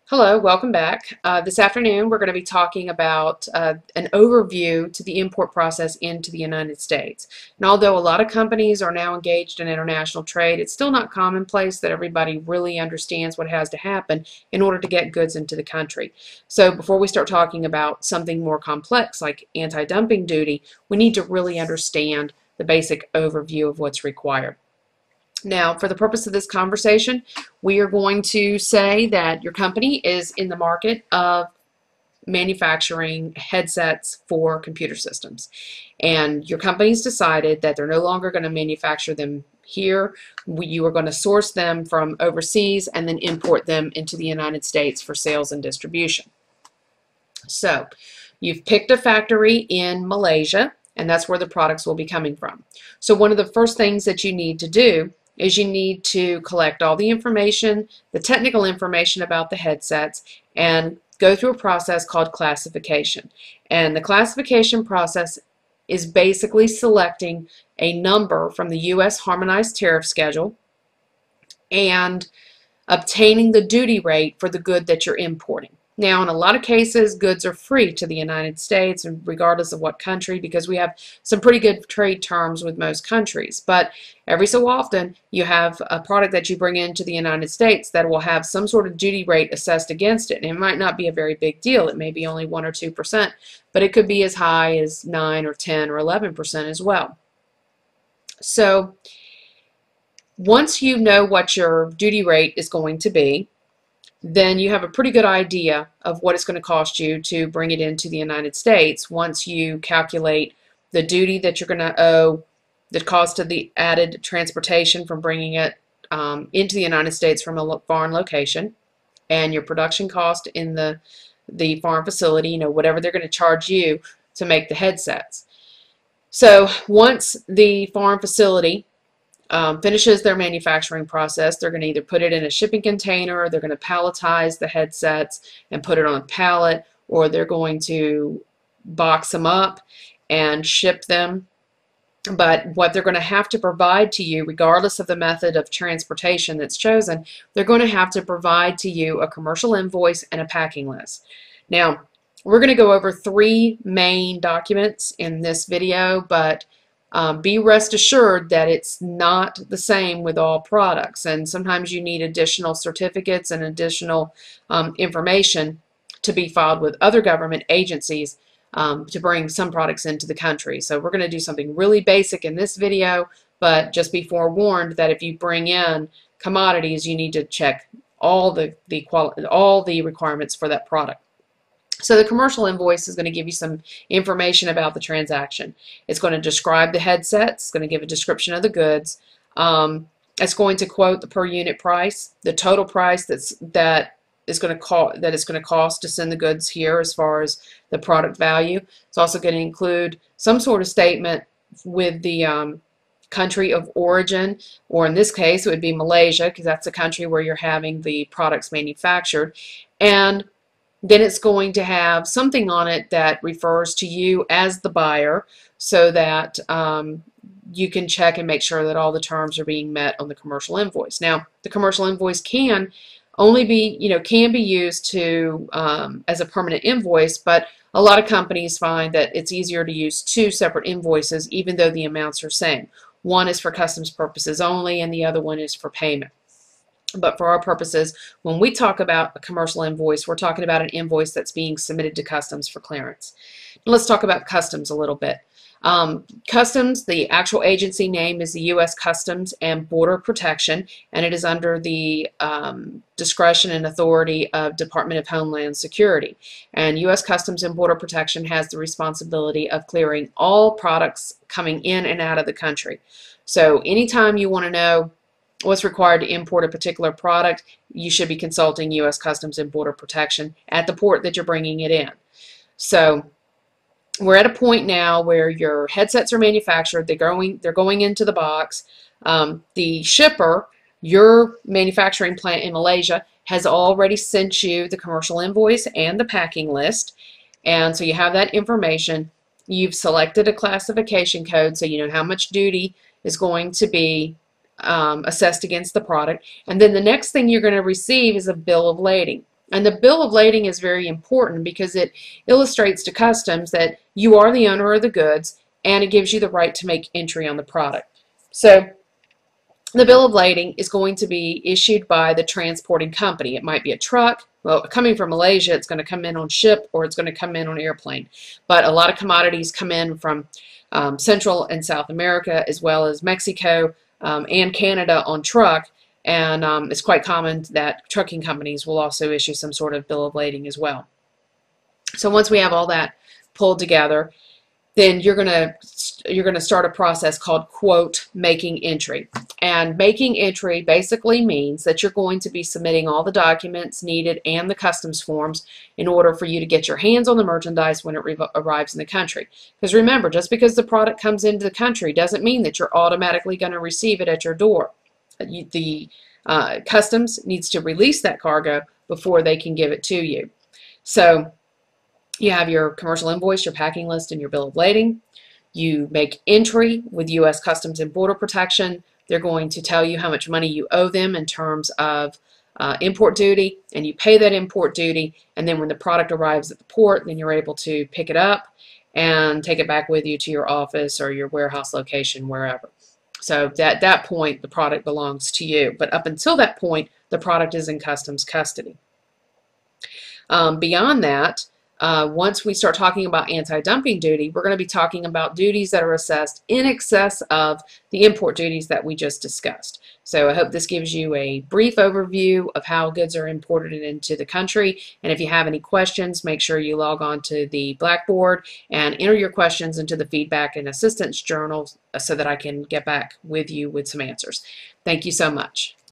Hello, welcome back. This afternoon we're going to be talking about an overview to the import process into the United States. And although a lot of companies are now engaged in international trade, it's still not commonplace that everybody really understands what has to happen in order to get goods into the country. So before we start talking about something more complex like anti-dumping duty, we need to really understand the basic overview of what's required. Now, for the purpose of this conversation, we are going to say that your company is in the market of manufacturing headsets for computer systems. And your company's decided that they're no longer going to manufacture them here. You are going to source them from overseas and then import them into the United States for sales and distribution. So, you've picked a factory in Malaysia, and that's where the products will be coming from. So one of the first things that you need to do is you need to collect all the information, the technical information about the headsets, and go through a process called classification. And the classification process is basically selecting a number from the U.S. Harmonized Tariff Schedule and obtaining the duty rate for the good that you're importing. Now, in a lot of cases, goods are free to the United States, regardless of what country, because we have some pretty good trade terms with most countries. But every so often, you have a product that you bring into the United States that will have some sort of duty rate assessed against it. And it might not be a very big deal. It may be only 1 or 2%, but it could be as high as 9 or 10 or 11% as well. So, once you know what your duty rate is going to be, then you have a pretty good idea of what it's going to cost you to bring it into the United States once you calculate the duty that you're going to owe, the cost of the added transportation from bringing it into the United States from a foreign location, and your production cost in the foreign facility, whatever they're going to charge you to make the headsets. So once the foreign facility finishes their manufacturing process, they're going to either put it in a shipping container, they're going to palletize the headsets and put it on a pallet, or they're going to box them up and ship them. But what they're going to have to provide to you, regardless of the method of transportation that's chosen, they're going to have to provide to you a commercial invoice and a packing list. Now, we're going to go over 3 main documents in this video, but be rest assured that it's not the same with all products, and sometimes you need additional certificates and additional information to be filed with other government agencies to bring some products into the country. So we're going to do something really basic in this video, but just be forewarned that if you bring in commodities, you need to check all the requirements for that product. So the commercial invoice is going to give you some information about the transaction. It's going to describe the headsets. It's going to give a description of the goods. It's going to quote the per unit price, the total price that it's going to cost to send the goods here as far as the product value. It's also going to include some sort of statement with the country of origin, or in this case it would be Malaysia, because that's the country where you're having the products manufactured. And then it's going to have something on it that refers to you as the buyer, so that you can check and make sure that all the terms are being met on the commercial invoice. Now, the commercial invoice can only be, can be used to as a permanent invoice, but a lot of companies find that it's easier to use 2 separate invoices, even though the amounts are same. One is for customs purposes only, and the other one is for payment. But for our purposes, when we talk about a commercial invoice, we're talking about an invoice that's being submitted to customs for clearance. Now let's talk about customs a little bit. Customs, the actual agency name is the U.S. Customs and Border Protection, and it is under the discretion and authority of Department of Homeland Security. And U.S. Customs and Border Protection has the responsibility of clearing all products coming in and out of the country. So anytime you want to know what's required to import a particular product, you should be consulting U.S. Customs and Border Protection at the port that you're bringing it in. So we're at a point now where your headsets are manufactured, they're going into the box. The shipper, your manufacturing plant in Malaysia, has already sent you the commercial invoice and the packing list, and so you have that information. You've selected a classification code, so you know how much duty is going to be assessed against the product. And then the next thing you're going to receive is a bill of lading. And the bill of lading is very important because it illustrates to customs that you are the owner of the goods, and it gives you the right to make entry on the product. So the bill of lading is going to be issued by the transporting company. It might be a truck. Well, coming from Malaysia, it's going to come in on ship, or it's going to come in on airplane. But a lot of commodities come in from Central and South America, as well as Mexico and Canada on truck. And it's quite common that trucking companies will also issue some sort of bill of lading as well. So once we have all that pulled together, then you're gonna start a process called, quote, making entry. And making entry basically means that you're going to be submitting all the documents needed and the customs forms in order for you to get your hands on the merchandise when it arrives in the country. Because remember, just because the product comes into the country doesn't mean that you're automatically going to receive it at your door. The customs needs to release that cargo before they can give it to you. So you have your commercial invoice, your packing list, and your bill of lading. You make entry with U.S. Customs and Border Protection. They're going to tell you how much money you owe them in terms of import duty, and you pay that import duty, and then when the product arrives at the port, then you're able to pick it up and take it back with you to your office or your warehouse location, wherever. So at that point, the product belongs to you. But up until that point, the product is in customs custody. Beyond that, once we start talking about anti-dumping duty, we're going to be talking about duties that are assessed in excess of the import duties that we just discussed. So I hope this gives you a brief overview of how goods are imported into the country. And if you have any questions, make sure you log on to the Blackboard and enter your questions into the feedback and assistance journal so that I can get back with you with some answers. Thank you so much.